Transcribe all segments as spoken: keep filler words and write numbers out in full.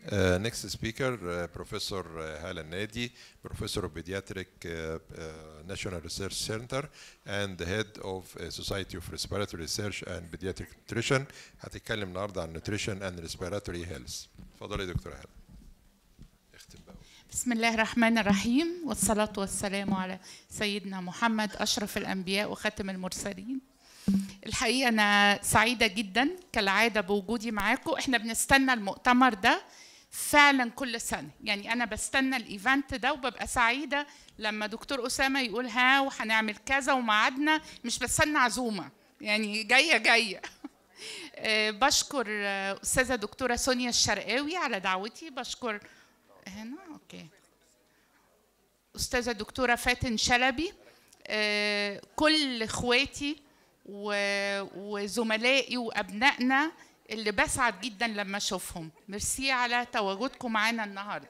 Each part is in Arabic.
Uh, next speaker, uh, Professor Hala Nadi, Professor of Pediatric uh, uh, National Research Center and the head of uh, Society of Respiratory Research and Pediatric Nutrition. هتتكلم النهارده عن Nutrition and Respiratory Health. اتفضلي يا دكتورة هلا. اختم بقى. بسم الله الرحمن الرحيم والصلاة والسلام على سيدنا محمد أشرف الأنبياء وخاتم المرسلين. الحقيقة أنا سعيدة جدا كالعادة بوجودي معاكم. احنا بنستنى المؤتمر ده فعلا كل سنة، يعني أنا بستنى الإيفنت ده وببقى سعيدة لما دكتور أسامة يقول ها وهنعمل كذا وميعادنا، مش بستنى عزومة، يعني جاية جاية. بشكر أستاذة دكتورة سونيا الشرقاوي على دعوتي، بشكر هنا أوكي أستاذة دكتورة فاتن شلبي، كل إخواتي وزملائي وأبنائنا اللي بسعد جدا لما اشوفهم. ميرسي على تواجدكم معانا النهارده.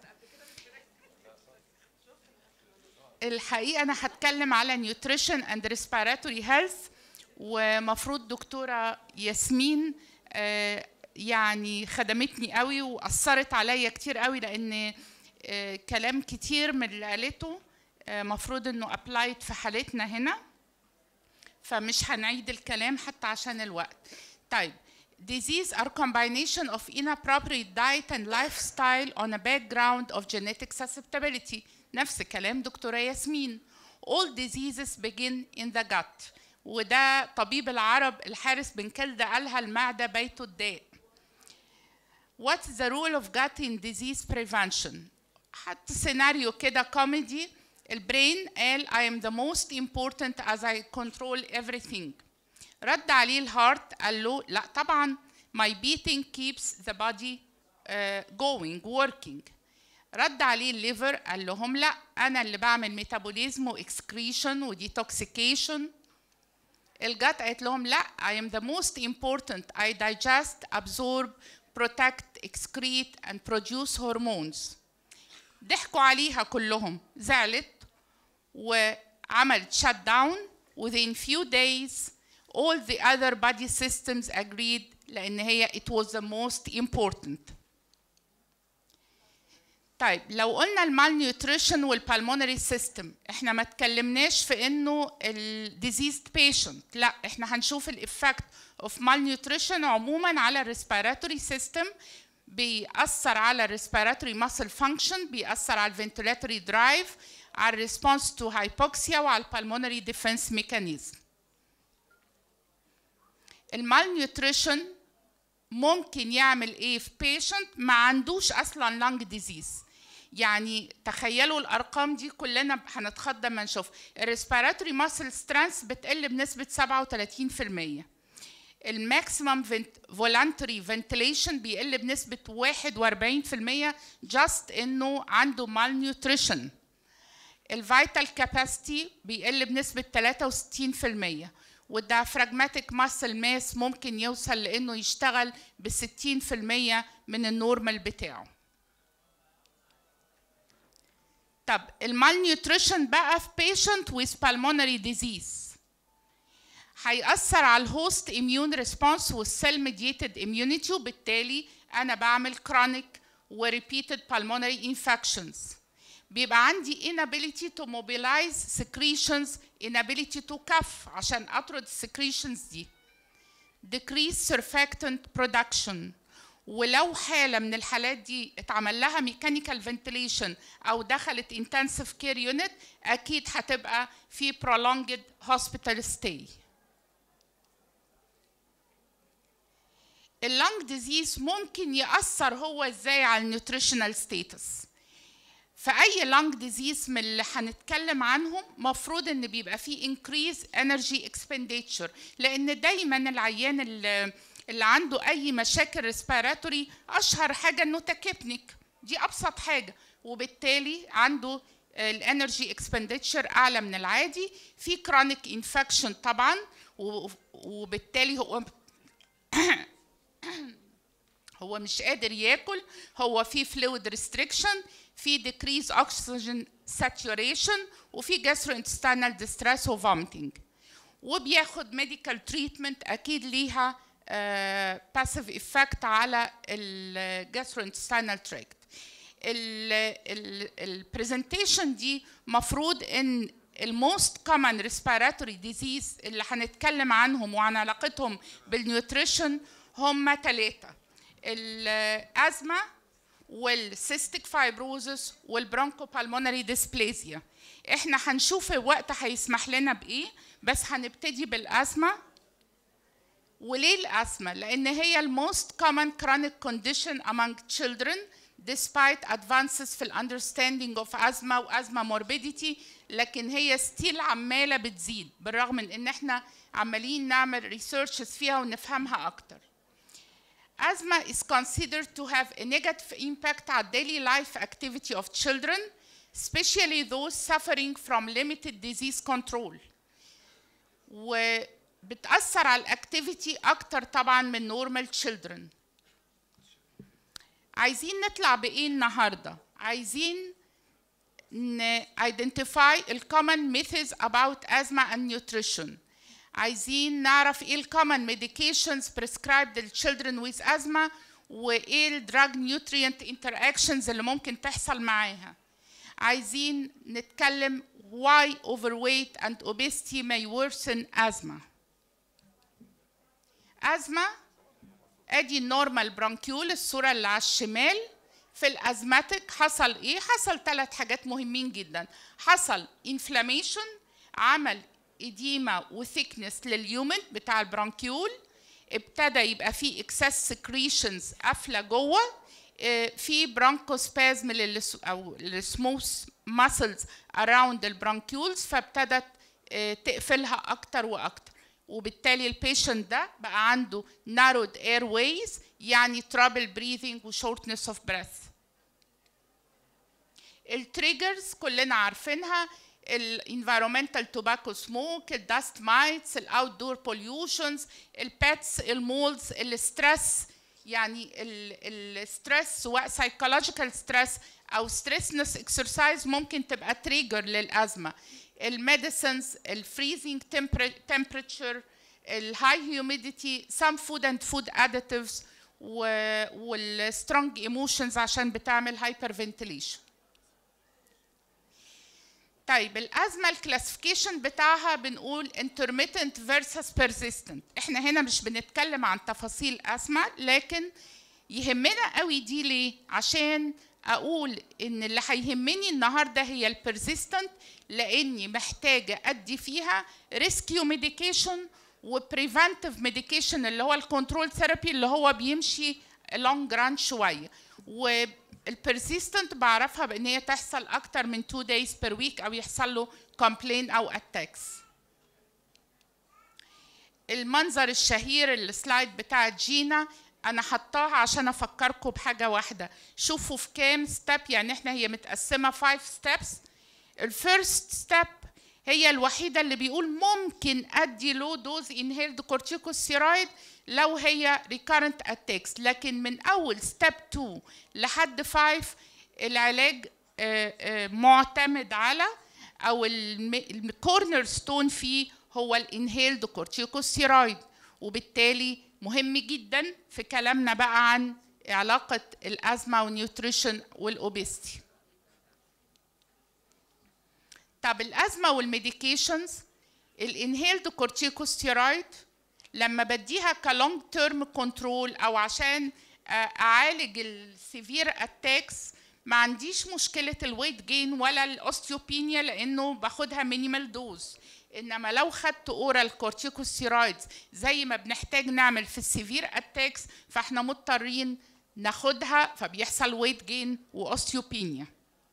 الحقيقه انا هتكلم على نيوتريشن اند ريسبيراتوري هيلث، ومفروض دكتوره ياسمين يعني خدمتني قوي واثرت عليا كتير قوي، لان كلام كتير من اللي قالته مفروض انه ابلايد في حالتنا هنا، فمش هنعيد الكلام حتى عشان الوقت. طيب، disease are combination of inappropriate diet and lifestyle on a background of genetic susceptibility. نفس كلام دكتورة ياسمين. All diseases begin in the gut. وده طبيب العرب الحارس بن كلدة قالها المعدة بيت الداء. What's the role of gut in disease prevention؟ حتى سيناريو كده كوميدي. البرين قال I am the most important as I control everything. رد عليه الهارت قال له لا طبعا my beating keeps the body uh, going working. رد عليه الليفر قال لهم لا انا اللي بعمل ميتابوليزم واكسكريشن وديتوكسيكيشن. الجات قالت لهم لا I am the most important I digest absorb protect excrete and produce hormones. ضحكوا عليها كلهم، زعلت وعملت shut down. within few days all the other body systems agreed لأن هي it was the most important. طيب لو قلنا المالنيوتريشن والبالمونري سيستم، احنا ما اتكلمناش في انه الديزيزد بيشنت، لا احنا هنشوف الافكت اوف malnutrition عموما على الريسبيراتوري سيستم، بيأثر على الريسبيراتوري ماسل فانكشن، بيأثر على الفنتيلاتوري درايف، على الريسبونس تو هايبوكسيا، وعلى البالمونري ديفنس ميكانيزم. المالنيوتريشن ممكن يعمل ايه في بيشنت ما عندوش اصلا لانج ديزيز؟ يعني تخيلوا الارقام دي كلنا هنتخض لما نشوف الريسبيراتوري ماسل سترينث بتقل بنسبه سبعة وثلاثين بالمية، الماكسيمم فولانتري فنتيليشن بيقل بنسبه واحد وأربعين بالمية جاست انه عنده مالنيوتريشن، الفيتال كاباسيتي بيقل بنسبه ثلاثة وستين بالمية، والديافراجماتيك ماسل ماس ممكن يوصل لانه يشتغل ب ستين بالمية من النورمال بتاعه. طب المالنيوتريشن بقى في patient with pulmonary disease هيأثر على الهوست immune response والسيل mediated immunity، وبالتالي انا بعمل chronic و repeated pulmonary infections. بيبقى عندي inability to mobilize secretions، inability to cough عشان اطرد السكريشنز دي، decrease surfactant production. ولو حالة من الحالات دي اتعمل لها mechanical ventilation او دخلت intensive care unit اكيد هتبقى في prolonged hospital stay. اللنج ديزيز ممكن يأثر هو ازاي على النيوتريشنال ستاتس. فأي لانج ديزيز من اللي هنتكلم عنهم مفروض إن بيبقى فيه increase energy expenditure، لأن دايماً العيان اللي, اللي عنده أي مشاكل ريسبيراتوري أشهر حاجة إنه تكبنك، دي أبسط حاجة، وبالتالي عنده الانرجي expenditure أعلى من العادي. في chronic infection طبعاً، وبالتالي هو هو مش قادر ياكل، هو في fluid restriction، في decrease oxygen saturation، وفي gastrointestinal distress و vomiting، وبياخد medical treatment أكيد ليها باسيف افكت على الجاستروانتستينال تراكت. البرزنتيشن دي مفروض ان الموست كومن ريسبيراتوري ديزيز اللي هنتكلم عنهم وعن علاقتهم بالنيوتريشن هم ثلاثه: الازمه والسيستيك فايبروزس والبرونكوبالمونري ديسبليزيا. احنا هنشوف الوقت هيسمح لنا بايه، بس هنبتدي بالازمه. وليه الازمه؟ لان هي الموست كومن chronic condition among children despite advances في الاندرستاندينج اوف ازمه وازمه موربيديتي، لكن هي ستيل عماله بتزيد بالرغم من ان احنا عمالين نعمل ريسيرشز فيها ونفهمها اكتر. Asthma is considered to have a negative impact on daily life activity of children, especially those suffering from limited disease control. وبتأثر على الاكتيفيتي أكتر طبعا من normal children. عايزين نطلع بإيه النهاردة؟ عايزين ن identify the common myths about asthma and nutrition. عايزين نعرف ايه الكومن medications prescribed للchildren with asthma وايه الدراج نيوترينت interactions اللي ممكن تحصل معاها. عايزين نتكلم why overweight and obesity may worsen asthma. asthma ادي النورمال برونكيول الصورة اللي على الشمال. في الازماتيك حصل ايه؟ حصل ثلاث حاجات مهمين جدا. حصل inflammation، عمل إديمة وثيكنس لليومن بتاع البرونكيول، ابتدى يبقى فيه اكسس سكريشنز قافله جوه، في برونكوسبازم او السموث ماسلز اراوند البرونكيولز، فابتدت تقفلها اكتر واكتر، وبالتالي البيشنت ده بقى عنده narrowed airways يعني trouble breathing و shortness of breath. التريجرز كلنا عارفينها: الانفيرومنتال توباكو سموك، الداست مايتس، الاوت دور بوليوشنز، البيتس، المولز، الستريس. يعني الستريس سواء سايكولوجيكال ستريس او ستريسنس اكسرسايز ممكن تبقى تريجر للازمه. الميديسنز، الفريزنج تمبريتشر، الهاي هيوميديتي، سام فود اند فود اديتيفز، والسترونج ايموشنز عشان بتعمل هايبر فنتيليشن. طيب الازمه الكلاسيفيكيشن بتاعها بنقول intermittent versus persistent. احنا هنا مش بنتكلم عن تفاصيل ازمه، لكن يهمنا قوي دي ليه؟ عشان اقول ان اللي هيهمني النهارده هي البيرسيستنت، لاني محتاجه ادي فيها ريسكيو ميديكيشن وبريفنتيف ميديكيشن اللي هو الكنترول ثيرابي اللي هو بيمشي لونج ران شويه. و البيرسيستنت بعرفها بان هي تحصل اكتر من two days per week او يحصل له complain او attacks. المنظر الشهير السلايد بتاعت جينا انا حطاها عشان افكركم بحاجه واحده. شوفوا في كام ستيب، يعني احنا هي متقسمه five steps. الفيرست ستيب هي الوحيده اللي بيقول ممكن ادي لو دوز انهيلد كورتيكوستيرويد لو هي recurrent attacks، لكن من اول ستيب two لحد five العلاج معتمد على او الكورنر ستون فيه هو الانهيلد كورتيكوستيرويد. وبالتالي مهم جدا في كلامنا بقى عن علاقه الازمه والنيوتريشن والاوبستي. طب الازمه والميديكيشنز، الانهيلد كورتيكوستيرويد لما بديها كلونج تيرم كنترول او عشان اعالج السيفير اتاكس ما عنديش مشكله الويت جين ولا الاوستيوبينيا لانه باخدها مينيمال دوز. انما لو خدت اورال كورتيكوستيرويدز زي ما بنحتاج نعمل في السيفير اتاكس فاحنا مضطرين ناخدها، فبيحصل ويت جين واوستيوبينيا.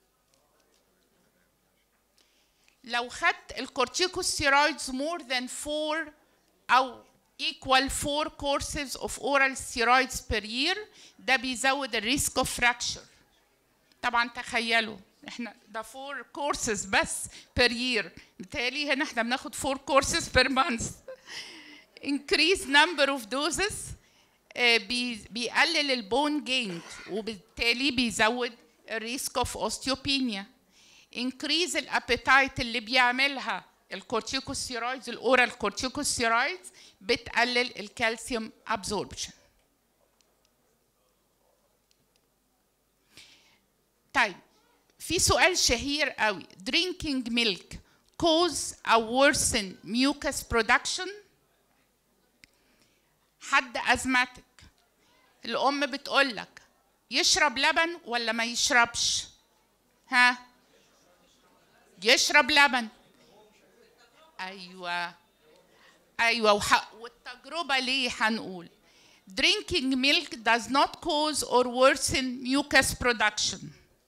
لو خدت الكورتيكوستيرويدز more than four أو equal four courses of oral steroids per year ده بيزود الريسك of fracture. طبعا تخيلوا احنا ده four courses بس per year، بالتالي هنا احنا بناخد four courses per month. increase number of doses بيقلل البون جين وبالتالي بيزود الريسك of osteopenia. increase الابيتايت اللي بيعملها الكورتيكوستيرويدز الاورال كورتيكوستيرويدز بتقلل الكالسيوم ابزوربشن. طيب في سؤال شهير قوي، drinking milk cause or worsen mucus production؟ حد ازماتك، الام بتقول لك يشرب لبن ولا ما يشربش؟ ها؟ يشرب لبن. ايوه ايوه وح... والتجربه ليه هنقول drinking milk does not cause or worsen mucus production.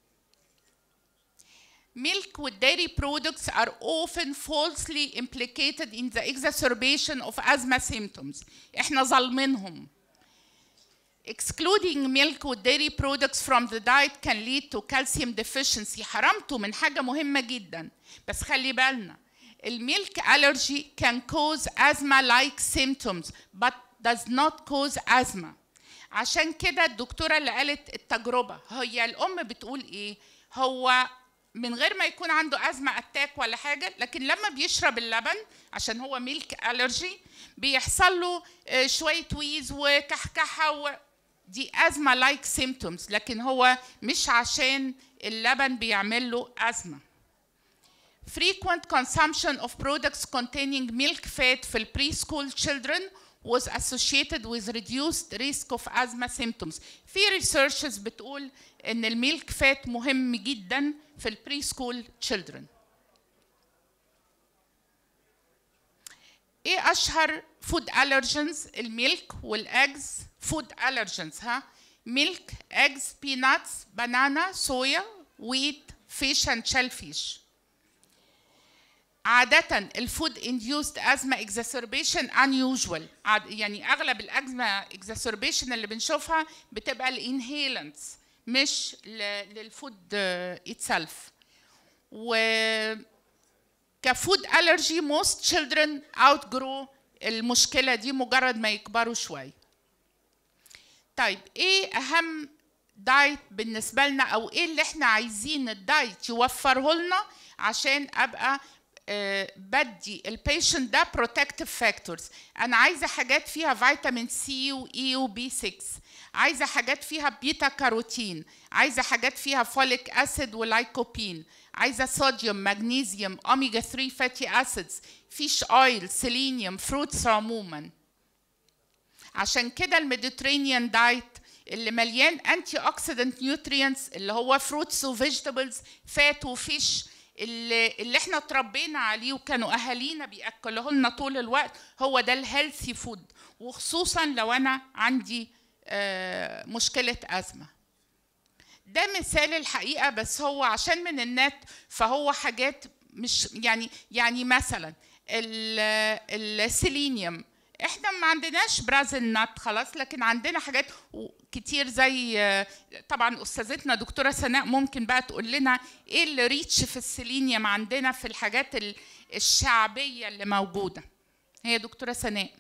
Milk with dairy products are often falsely implicated in the exacerbation of asthma symptoms. احنا ظالمينهم. Excluding milk with dairy products from the diet can lead to calcium deficiency. حرمته من حاجة مهمة جدا، بس خلي بالنا الميلك allergy can cause asthma-like symptoms but does not cause asthma. عشان كده الدكتورة اللي قالت التجربة، هي الأم بتقول إيه؟ هو من غير ما يكون عنده أزمة أتاك ولا حاجة، لكن لما بيشرب اللبن عشان هو ميلك ألرجي بيحصل له شوية ويز وكحكحة و... دي أزمة لايك سيمتومز، لكن هو مش عشان اللبن بيعمل له أزمة. Frequent consumption of products containing milk fat في preschool children was associated with reduced risk of asthma symptoms. في researches بتقول إن الميلك فات مهم جدا في preschool children. إيه أشهر food allergens؟ الميلك والأجز food allergens ها؟ milk, eggs, peanuts, banana, soya, wheat, fish and shellfish. عادة الفود induced asthma exacerbation unusual، يعني أغلب الأزمة exacerbation اللي بنشوفها بتبقى الانهيلنتس مش للفود itself. و كفود allergy most children outgrow المشكلة دي مجرد ما يكبروا شوية. طيب إيه أهم دايت بالنسبة لنا، أو إيه اللي إحنا عايزين الدايت يوفره لنا عشان أبقى بدي البيشنت ده بروتكتيف فاكتورز؟ انا عايزه حاجات فيها فيتامين سي واي وبي ستة، عايزه حاجات فيها بيتا كاروتين، عايزه حاجات فيها فوليك اسيد ولايكوبين، عايزه صوديوم مغنيسيوم اوميجا ثلاثة فاتي اسيدز، فيش اويل، سيلينيوم، فروتس عموما. عشان كده الميديترينيان دايت اللي مليان انتي اوكسيدنت نيوترينتس اللي هو فروتس وفيجيتابلز فات وفيش اللي, اللي احنا اتربينا عليه وكانوا اهالينا بياكلوه لنا طول الوقت، هو ده الهيلثي فود، وخصوصا لو انا عندي آه مشكله ازمه. ده مثال الحقيقه، بس هو عشان من النت فهو حاجات مش يعني يعني مثلا السيلينيوم احنا ما عندناش برازيل نات خلاص، لكن عندنا حاجات كتير زي طبعا استاذتنا دكتوره سناء ممكن بقى تقول لنا ايه اللي ريتش في السيلينيوم عندنا في الحاجات الشعبيه اللي موجوده. هي دكتوره سناء.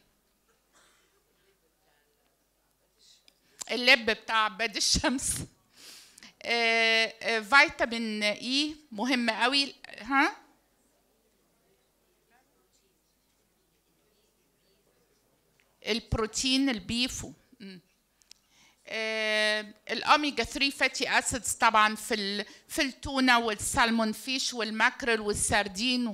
اللب بتاع عباد الشمس. آه آه فيتامين اي مهم قوي. ها البروتين البيفو. آه الاوميجا ثلاثة فاتي اسيدز طبعا في في التونه والسالمون فيش والماكريل والسردين.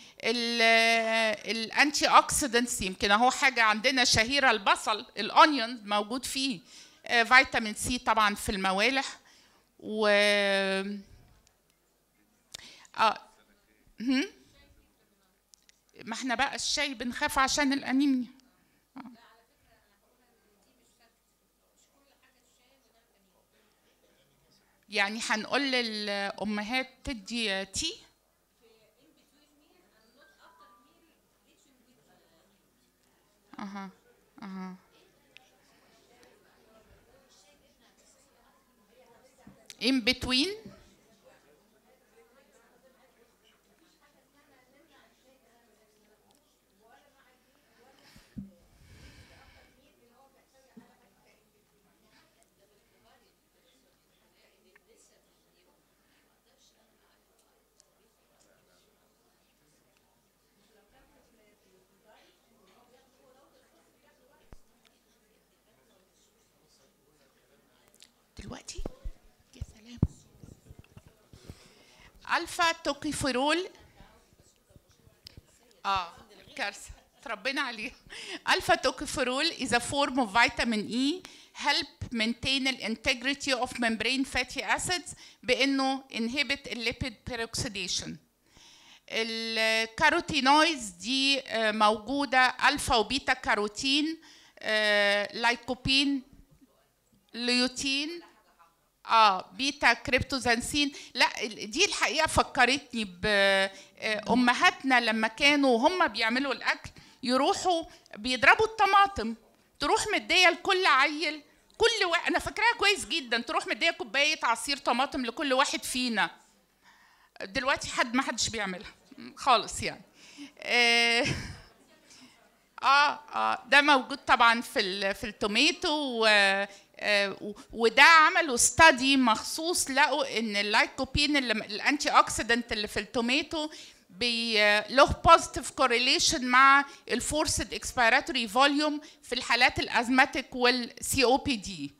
الانتي اوكسيدنتس يمكن اهو حاجه عندنا شهيره، البصل الاونيون موجود فيه آه فيتامين سي طبعا في الموالح. و اه هم؟ ما احنا بقى الشاي بنخاف عشان الانيميا. آه. يعني هنقول للامهات تدي تي؟ اها اها in between. الفا توكيفيرول. اه كارثه ربنا عليها. الفا توكيفيرول is a form of vitamin E help maintain the integrity of membrane fatty acids بانه inhibit الليبيد peroxidation. الكاروتينويدز دي موجوده الفا وبيتا كاروتين، لايكوبين، ليوتين، اه بيتا كريبتوزانسين. لا دي الحقيقه فكرتني بامهاتنا لما كانوا هم بيعملوا الاكل يروحوا بيضربوا الطماطم، تروح مديه لكل عيل، كل واحد انا فاكراها كويس جدا، تروح مديه كوبايه عصير طماطم لكل واحد فينا. دلوقتي حد ما حدش بيعملها خالص يعني. اه اه, آه ده موجود طبعا في في التوميتو، و وده عملوا ستادي مخصوص لقوا ان اللايكوبين اللي الانتي اوكسيدنت اللي في التوميتو له بوزيتيف كورليشن مع الفورسد اكسبيراتوري فوليوم في الحالات الازماتيك والسي او بي دي.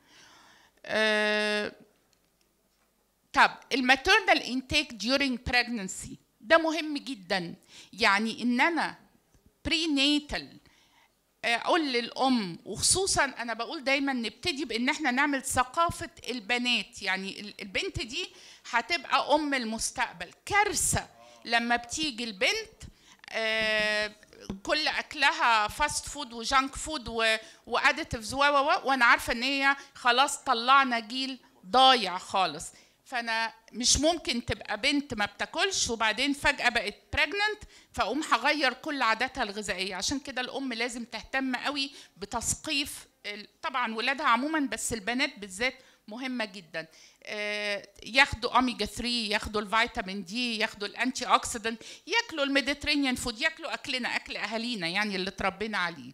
طب الماتيرنال انتيك ديورينج بريجننسي ده مهم جدا، يعني ان انا بري ناتال اقول للام، وخصوصا انا بقول دايما نبتدي بان احنا نعمل ثقافه البنات، يعني البنت دي هتبقى ام المستقبل. كارثه لما بتيجي البنت آه كل اكلها فاست فود وجانك فود واديتيفز و وانا عارفه ان هي خلاص طلعنا جيل ضايع خالص. فانا مش ممكن تبقى بنت ما بتاكلش وبعدين فجاه بقت بريجننت فاقوم هغير كل عاداتها الغذائيه. عشان كده الام لازم تهتم قوي بتثقيف طبعا ولادها عموما، بس البنات بالذات مهمه جدا. ياخدوا اوميجا ثلاثة، ياخدوا الفيتامين دي، ياخدوا الانتي اوكسيدنت، ياكلوا الميديترينيان فود، ياكلوا اكلنا اكل اهالينا يعني اللي اتربينا عليه.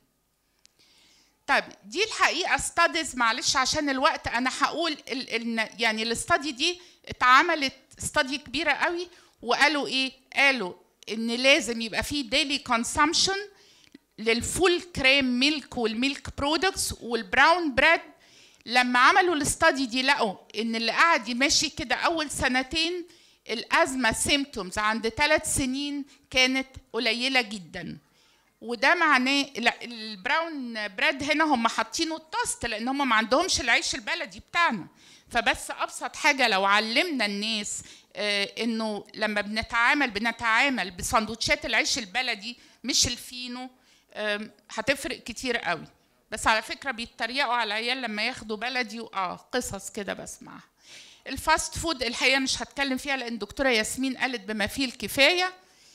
طيب دي الحقيقه ستاديز، معلش عشان الوقت انا هقول ال يعني الستادي دي اتعملت ستادي كبيره قوي، وقالوا ايه؟ قالوا ان لازم يبقى في ديلي كونسامشن للفول كريم ميلك والميلك برودكتس والبراون بريد. لما عملوا الستادي دي لقوا ان اللي قاعد ماشي كده اول سنتين الازمه سيمتومز عند ثلاث سنين كانت قليله جدا. وده معناه البراون بريد هنا هم حاطينه التوست لان هم ما عندهمش العيش البلدي بتاعنا. فبس ابسط حاجه لو علمنا الناس آه انه لما بنتعامل بنتعامل بسندوتشات العيش البلدي مش الفينو، آه هتفرق كتير قوي. بس على فكره بيتريقوا على العيال لما ياخدوا بلدي واه قصص كده بسمعها. الفاست فود الحقيقه مش هتكلم فيها لان الدكتوره ياسمين قالت بما فيه الكفايه.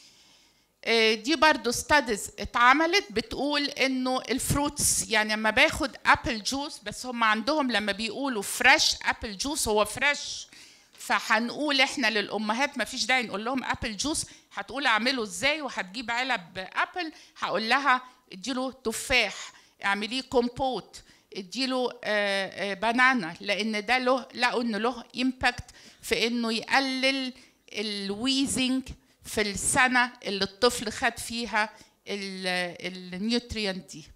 دي برضو ستاديز اتعملت بتقول انه الفروتس، يعني لما باخد ابل جوس، بس هم عندهم لما بيقولوا فريش ابل جوس هو فريش، فهنقول احنا للامهات ما فيش داعي نقول لهم ابل جوس، هتقول اعمله ازاي وهتجيب علب ابل، هقول لها اديله تفاح، اعمليه كومبوت، اديله بنانا، لان ده له لقوا انه له امباكت في انه يقلل الويزنج في السنة اللي الطفل خد فيها النيوتريانت دي.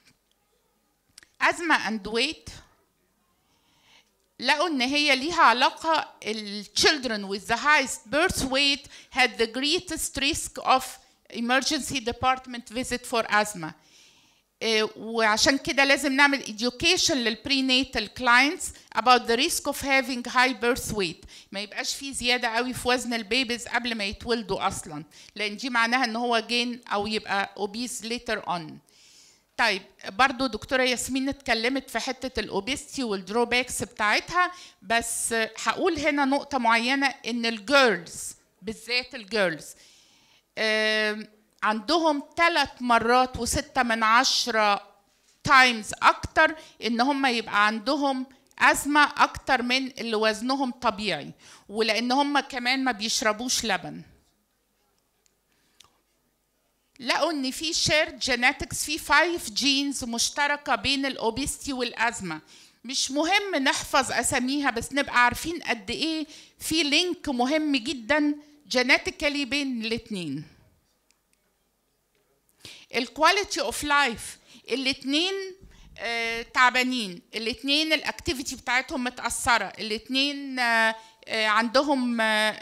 أزمة أند ويت لقوا إن هي ليها علاقة ال children with the highest birth weight had the greatest risk of emergency department visit for asthma. وعشان كده لازم نعمل education للبريناتال clients about the risk of having high birth weight. ما يبقاش فيه زيادة قوي في وزن البيبيز قبل ما يتولدوا أصلا، لأن دي معناها إن هو جين أو يبقى obese later on. طيب برضو دكتورة ياسمين اتكلمت في حتة الأوبيستي والدروباكس بتاعتها، بس هقول هنا نقطة معينة إن الجيرلز بالذات الجيرلز عندهم ثلاث مرات وستة من عشرة تايمز أكتر إن هم يبقى عندهم أزمة أكتر من اللي وزنهم طبيعي، ولأن هم كمان ما بيشربوش لبن. لقوا إن في شيرد جينيتكس في خمس جينز مشتركة بين الأوبيستي والأزمة. مش مهم نحفظ أساميها بس نبقى عارفين قد إيه في لينك مهم جدا جينيتيكالي بين الاتنين. الكواليتي اوف لايف الاثنين آه تعبانين، الاثنين الاكتيفيتي بتاعتهم متاثره، الاثنين آه عندهم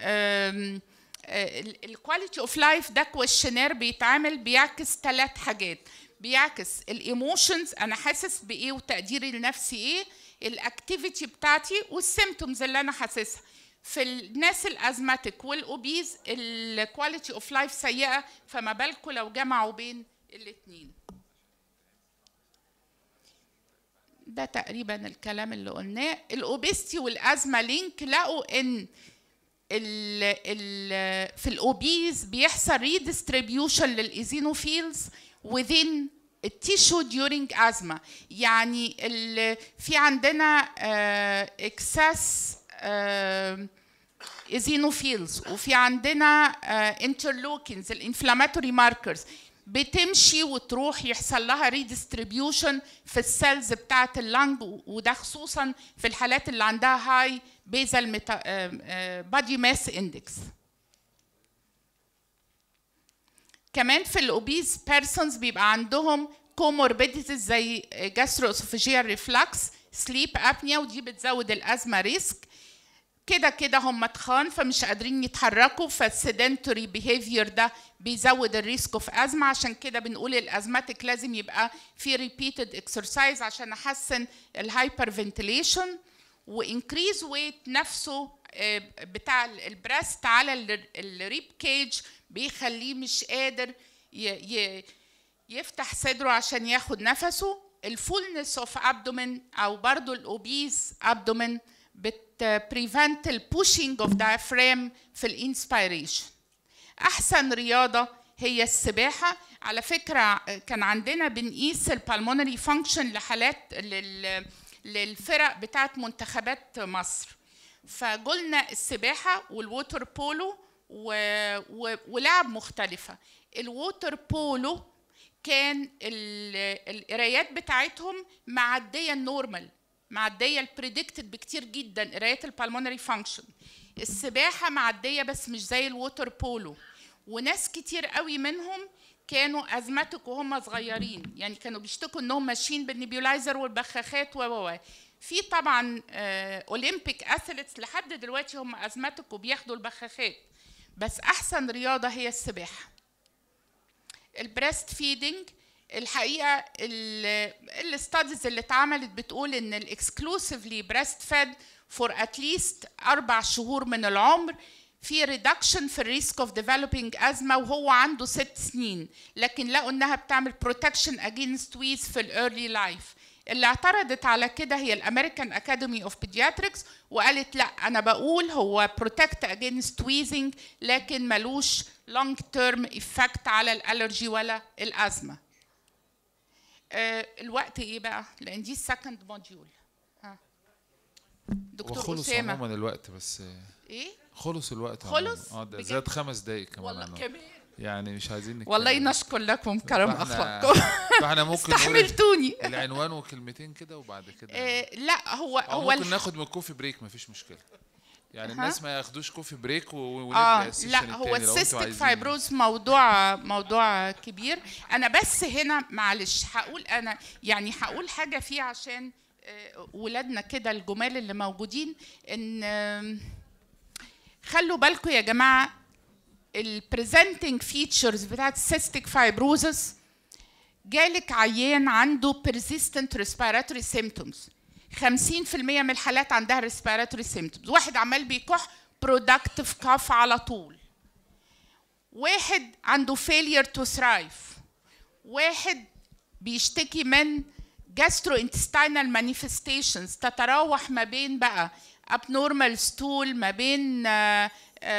الكواليتي اوف لايف. ده كويشنير بيتعمل بيعكس ثلاث حاجات، بيعكس الايموشنز، انا حاسس بايه وتقديري لنفسي ايه، الاكتيفيتي بتاعتي، والسيمتومز اللي انا حاسسها. في الناس الازماتيك والاوبيز الكواليتي اوف لايف سيئه، فما بالكم لو جمعوا بين الاثنين. ده تقريبا الكلام اللي قلناه. الاوبيستي والازمه لينك، لقوا ان ال ال في الاوبيز بيحصل ريديستريبيوشن للايزينوفيلز within التيشو during asthma. يعني في عندنا اكسس ايزينوفيلز، وفي عندنا انترلوكينز الانفلاماتوري ماركرز بتمشي وتروح يحصل لها ريديستريبيوشن في السيلز بتاعه اللنج، وده خصوصا في الحالات اللي عندها هاي بيزل بادي ماس اندكس. كمان في الاوبيز بيرسونز بيبقى عندهم كوموربيديتيز زي جاسترواسوفاجيال ريفلكس، سليب ابنيا، ودي بتزود الازمه ريسك. كده كده هم تخان فمش قادرين يتحركوا، فالسيدنتوري بيهيفير ده بيزود الريسك اوف ازمه. عشان كده بنقول الازماتيك لازم يبقى في ريبيتد اكسرسايز عشان احسن الهايبر فنتيليشن. وانكريز ويت نفسه بتاع البريست على الريب كيج بيخليه مش قادر يفتح صدره عشان ياخد نفسه. الفولنس اوف ابدومين او برضو الاوبيز ابدومين بتبريفنت البوشينج اوف دايفرام في الانسبيريشن. احسن رياضه هي السباحه. على فكره كان عندنا بنقيس البالمونري فانكشن لحالات للفرق بتاعت منتخبات مصر، فقلنا السباحه والووتر بولو ولعب مختلفه. الووتر بولو كان القرايات بتاعتهم معديه النورمال، معديه البريدكتد بكتير جدا قرايات البالمونري فانكشن. السباحه معديه بس مش زي الووتر بولو، وناس كتير قوي منهم كانوا ازماتيك وهم صغيرين، يعني كانوا بيشتكوا انهم ماشيين بالنيبيولايزر والبخاخات و و في طبعا اولمبيك اثليتس لحد دلوقتي هم ازماتيك وبياخدوا البخاخات، بس احسن رياضه هي السباحه. البريست فيدنج، الحقيقه الاستاديز اللي اتعملت بتقول ان الاكسكلوسيفلي بريست فيد فور اتليست اربع شهور من العمر في ريدكشن في الريسك اوف ديفلوبينج ازمه وهو عنده ست سنين، لكن لقوا انها بتعمل بروتكشن اجينست ويز في الايرلي لايف. اللي اعترضت على كده هي الامريكان اكاديمي اوف بيدياتريكس، وقالت لا انا بقول هو بروتكت اجينست ويزنج لكن ملوش لونج تيرم افكت على الالرجي ولا الازمه. آه الوقت ايه بقى؟ لان دي السكند موديول. ها دكتور خلص اسامه عموما الوقت بس ايه؟ خلص الوقت خلص اه ده زاد خمس دقايق كمان والله كمان يعني مش عايزين نتكلم. والله نشكر لكم كرم فاحنا اخلاقكم فاحنا ممكن استحملتوني. العنوان وكلمتين كده وبعد كده آه لا هو هو ممكن الح... ناخد من الكوفي بريك مفيش مشكله، يعني الناس ما ياخدوش كوفي بريك ونبدا آه السيشن لا التاني. هو السيستيك فايبروز موضوع موضوع كبير. انا بس هنا معلش هقول انا يعني هقول حاجه فيه عشان آه ولادنا كده الجمال اللي موجودين، ان آه خلوا بالكم يا جماعه البريزنتنج فيتشرز بتاعت السيستيك فايبروزس. جالك عيان عنده persistent respiratory symptoms، خمسين في المية من الحالات عندها respiratory symptoms. واحد عمال بيكح productive cough على طول، واحد عنده failure to thrive، واحد بيشتكي من gastrointestinal manifestations تتراوح ما بين بقى abnormal stool، ما بين uh,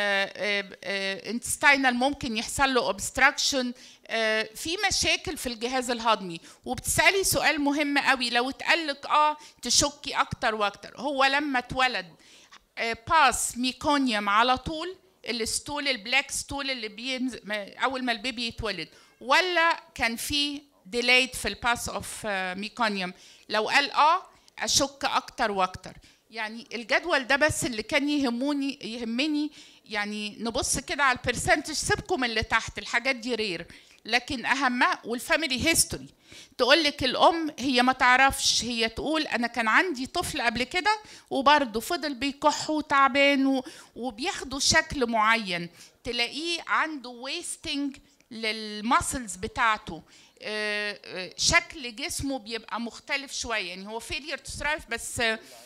intestinal ممكن يحصل له obstruction، في مشاكل في الجهاز الهضمي. وبتسألي سؤال مهم قوي، لو اتقال لك اه تشكي اكتر واكتر، هو لما اتولد باس ميكونيوم على طول، الستول البلاك ستول اللي بينزل اول ما البيبي يتولد، ولا كان في ديلايد في الباس اوف ميكونيوم؟ لو قال اه اشك اكتر واكتر. يعني الجدول ده بس اللي كان يهموني يهمني يعني نبص كده على البرسنتج، سيبكم اللي تحت الحاجات دي رير، لكن اهمها والفاميلي هيستوري. تقول لك الام هي ما تعرفش، هي تقول انا كان عندي طفل قبل كده وبرضه فضل بيكح وتعبان وبياخدوا شكل معين، تلاقيه عنده ويستنج للماسلز بتاعته، شكل جسمه بيبقى مختلف شويه، يعني هو فيلير تو ثرايف، بس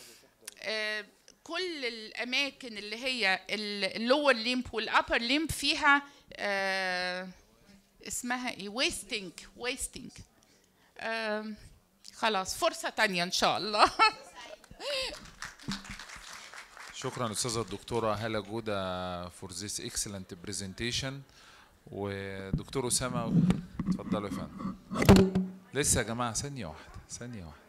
كل الاماكن اللي هي اللور ليمب والابر ليمب فيها اسمها ايه، ويستنج ويستنج. خلاص فرصه تانية ان شاء الله. شكرا استاذه الدكتوره هاله جوده فور ذيس اكسلنت برزنتيشن. ودكتور اسامه اتفضلوا يا فندم. لسه يا جماعه ثانيه واحده ثانيه واحده.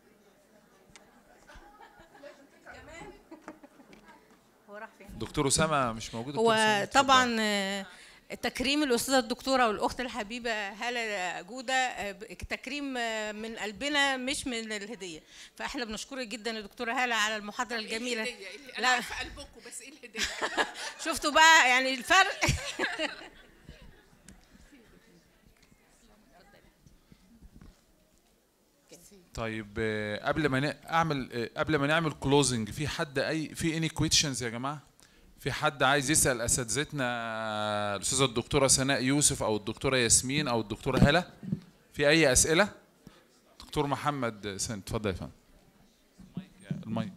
دكتور اسامه مش موجود. هو طبعا تكريم الاستاذه الدكتوره والاخت الحبيبه هاله جوده تكريم من قلبنا مش من الهديه، فاحنا بنشكرك جدا يا دكتوره هاله على المحاضره الجميله. إيه الهدية؟ انا عارفه قلبكم، بس ايه الهديه؟ شفتوا بقى يعني الفرق. طيب قبل ما اعمل قبل ما نعمل كلوزنج، في حد اي في اني كويشنز يا جماعه؟ في حد عايز يسال اساتذتنا الاستاذه الدكتوره سناء يوسف او الدكتوره ياسمين او الدكتوره هاله؟ في اي اسئله؟ دكتور محمد سن اتفضل يا فندم. المايك.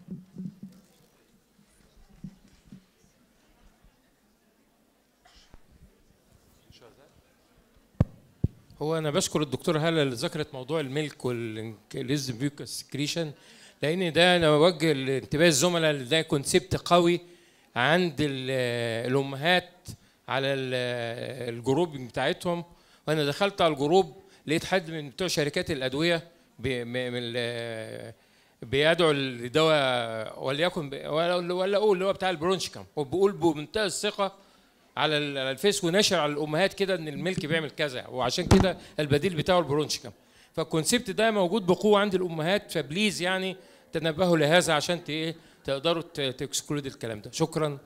هو انا بشكر الدكتوره هاله اللي ذكرت موضوع الميلك والليزم فيوكس سكريشن، لان ده انا بوجه لانتباه الزملاء اللي ده كونسيبت قوي عند الامهات على الجروب بتاعتهم. وانا دخلت على الجروب لقيت حد من بتوع شركات الادويه بيدعو لدواء وليكن ولا اقول اللي هو بتاع البرونشكام، وبيقول بمنتهى الثقه على الفيس ونشر على الامهات كده ان الملك بيعمل كذا، وعشان كده البديل بتاعه البرونشكام. فالكونسيبت ده موجود بقوه عند الامهات، فبليز يعني تنبهوا لهذا عشان ايه تقدروا تكسكلود الكلام ده. شكرا.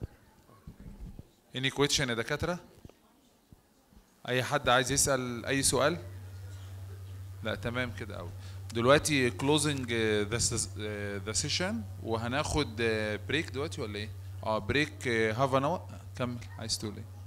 اني كويشن يا دكاتره؟ اي حد عايز يسال اي سؤال؟ لا تمام كده قوي. دلوقتي كلوزنج ذا سيشن، وهناخد بريك دلوقتي ولا ايه؟ اه بريك هاف ان اور. كمل عايز تقول ايه؟